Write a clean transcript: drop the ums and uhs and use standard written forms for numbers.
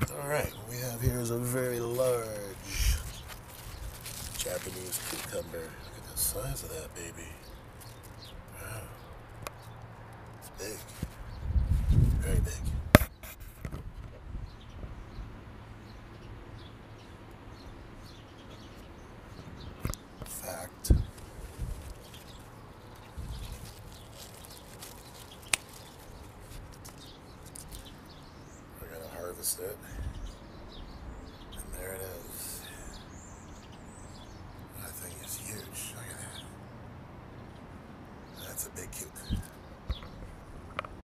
Alright, what we have here is a very large Japanese cucumber. Look at the size of that baby. Wow. It's big. Very big. Fact. We're gonna harvest it. And there it is. That thing is huge. Look at that. That's a big cuke.